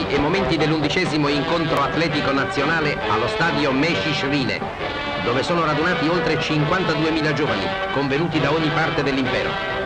e momenti dell'11° incontro atletico nazionale allo stadio Mesciș-Rine, dove sono radunati oltre 52.000 giovani, convenuti da ogni parte dell'impero.